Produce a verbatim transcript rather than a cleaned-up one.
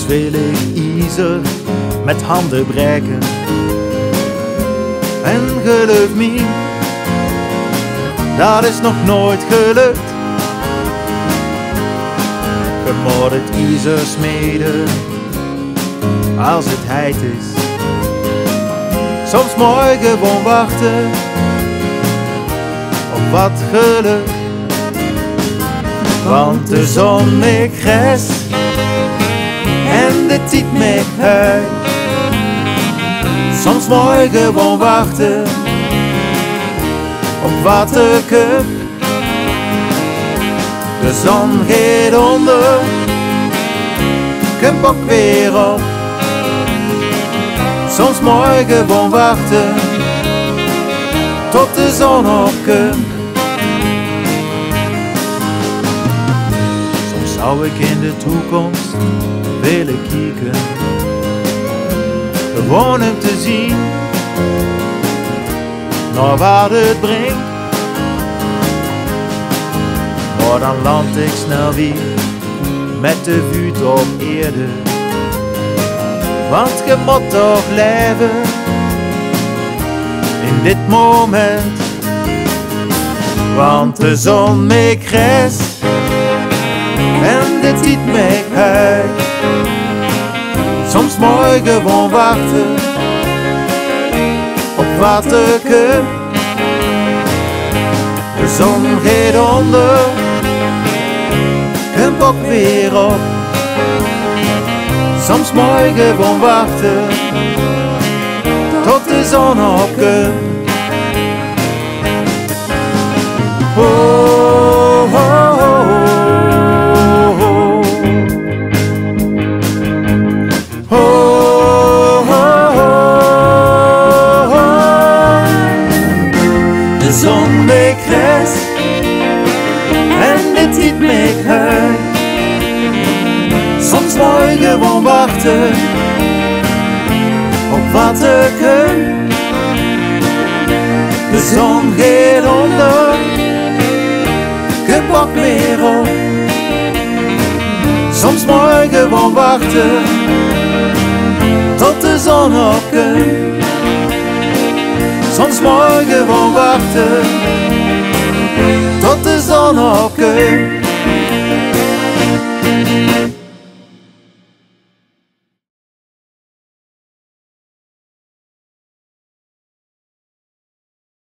wil ik Iser met handen breken. En geloof me, dat is nog nooit gelukt. Je moet het Iser smeden als het heit is. Soms mooi gewoon wachten op wat geluk. Want de zon maakt gras en de tijd maakt huid. Soms mooi gewoon wachten op wat er komt. De zon gaat onder, komt ook weer op. Soms mooi gewoon wachten tot de zon opkomt. Soms zou ik in de toekomst willen kijken, gewoon om te zien naar waar het brengt. Maar dan land ik snel weer met de vuut op eerde. Want je moet toch leven in dit moment. Want de zon maakt gras en de tijd maakt huid. Soms mooi gewoon wachten op wat er komt. De zon gaat onder, komt ook weer op. Soms mooi gewoon wachten tot de zon opkomt. Oh, oh, oh, oh. Oh, oh, oh, oh. De zon maakt gras en de tijd maakt huid. Soms mooi gewoon wachten op wat er komt. De zon gaat onder, komt ook weer op. Soms mooi gewoon wachten tot de zon opkomt. Soms mooi gewoon wachten tot de zon opkomt.